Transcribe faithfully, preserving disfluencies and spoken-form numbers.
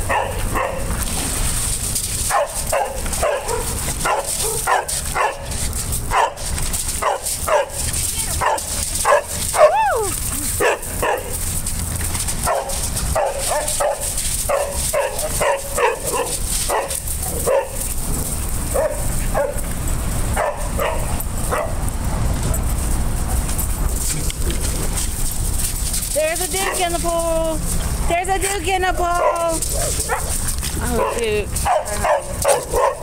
There's a Duke in the pool. There's a Duke in the pool. Oh, Duke.